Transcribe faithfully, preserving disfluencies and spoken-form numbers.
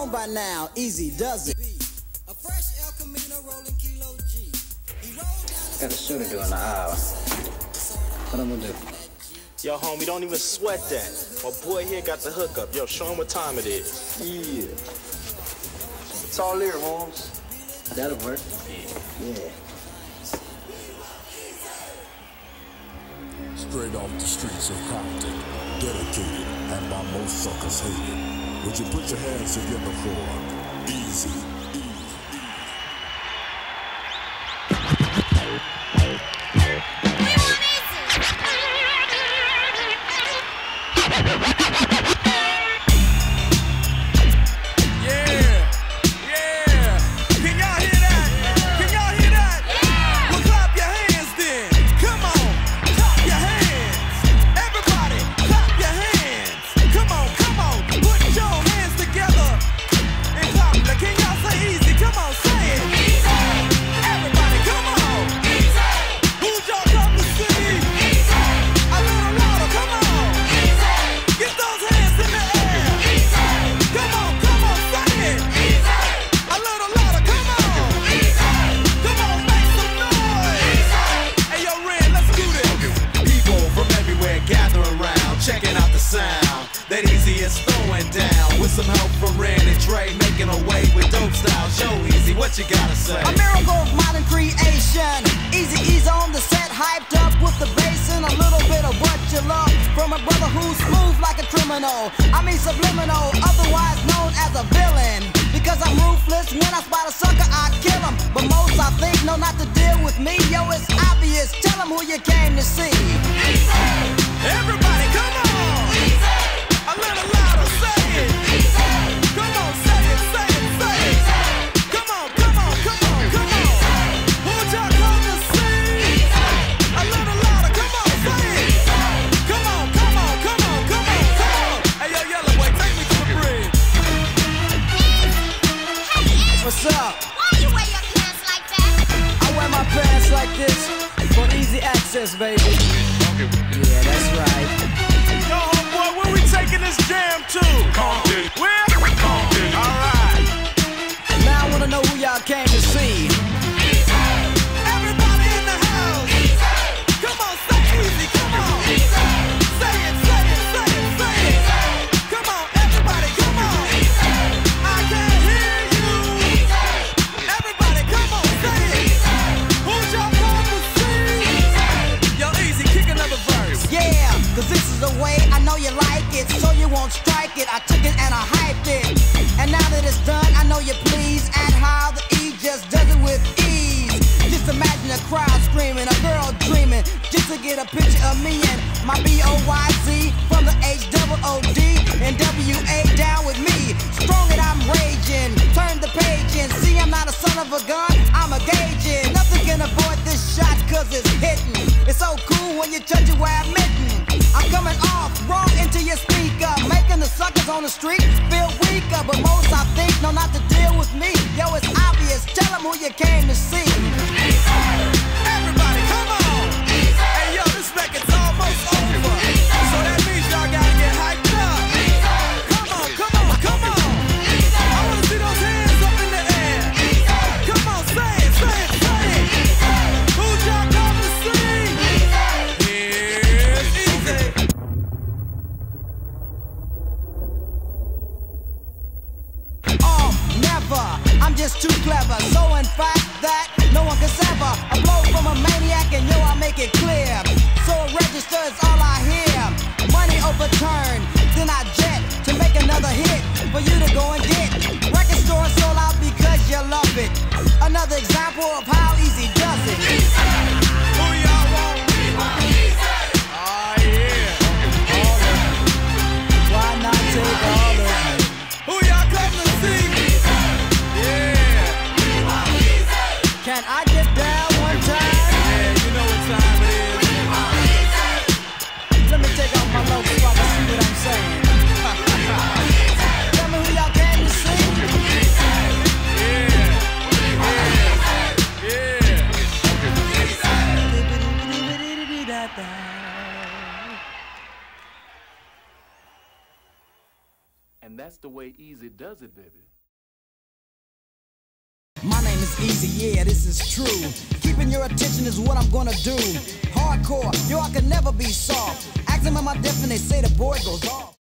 known by now, Eazy-Duz-It. Got a shooter doing the hour. What I'm gonna do? Yo, homie, don't even sweat that. My boy here got the hookup. Yo, show him what time it is. Yeah. It's all there, Holmes. That'll work. Yeah. Yeah. Straight off the streets of Compton, dedicated and by most suckers hated. Would you put your hands together for Eazy? Checking out the sound that Eazy is throwing down with some help from Ren and Dre, making a way with dope style. Show Eazy what you gotta say. A miracle of modern creation. Eazy-E's on the set, hyped up with the bass and a little bit of what you love from a brother who's smooth like a criminal. I mean subliminal, otherwise known as a villain. Because I'm ruthless, when I spot a sucker, I kill him. But most I think know not to deal with me. Yo, it's obvious. Tell them who you came to see. Eazy! Everybody, come on! Eazy! A little louder, say it! Eazy! Come on, say it, say it, say it! Eazy! Come on, come on, come on, come on! Eazy! Who'd y'all come to see? Eazy! A little louder, come on, say it! Eazy! Come on, come on, come on, come on, come on! Hey, yo, Yella boy, take me to the bridge. Hey, what's up? Why you wear your pants like that? I wear my pants like this for easy access, baby. Yeah, that's right. Yo, homeboy, where we taking this jam to? Compton. Where? Compton. All right. Now I wanna know who y'all came to see. Eazy! Everybody in the house. Eazy! Come on, say Eazy, come on. Eazy! Say it, say it, say it, say it. Eazy! Come on, everybody, come on. Eazy! I can't hear you. Eazy! Everybody, come on, say it. Eazy! Who's y'all come to see? Eazy! Yo, Eazy, kick another verse. Yeah, cause this is the way I know you like it, so you won't strike it. I took it and I hyped it. And now that it's done, I know you're pleased at how the E just does it with ease. Just imagine a crowd screaming, a girl dreaming, just to get a picture of me and my B O Y Z from the H O O D and N W A down with me. Strong and I'm raging, turn the page and see I'm not a son of a gun, I'm a gauging. Nothing can avoid this shot cause it's hitting. It's so cool when you touch it where I'm hitting. I'm coming off wrong into your speaker, making the suckers on the street feel weaker. But most I think know not to deal with me. Yo, it's obvious, tell them who you came to see. Everybody, come on! Eazy! Hey, yo, this record's almost over. Eazy! So that means y'all gotta get hyped up. Eazy! Come on, come on, come on! Eazy! I wanna see those hands up in the air. Eazy! Come on, say it, say it, say it. Eazy! Who'd y'all come to see? Eazy! Here's Eazy! Oh, never, I'm just too clever. So in fact that no one can sever a blow from a maniac, and yo, I make it clear. So register is all I hear. Money overturned, then I jet to make another hit for you to go and get. Record store sold out because you love it. Another example of how Eazy does it. Eazy! Who y'all want? We want Eazy! Oh yeah. All of them. Why not take all of them? Who y'all come to see? Eazy! Yeah. We want Eazy! Can I get down one time? Yeah, you know what time it is. We want Eazy! Let me take off my logo so I can see what I'm saying. Tell me who y'all came to see. Yeah. Yeah. Yeah. And that's the way Eazy-Duz-It, baby. My name is Eazy, yeah, this is true. Keeping your attention is what I'm gonna do. Hardcore, yo, I can never be soft. Ask them am I deaf and they say the boy goes off.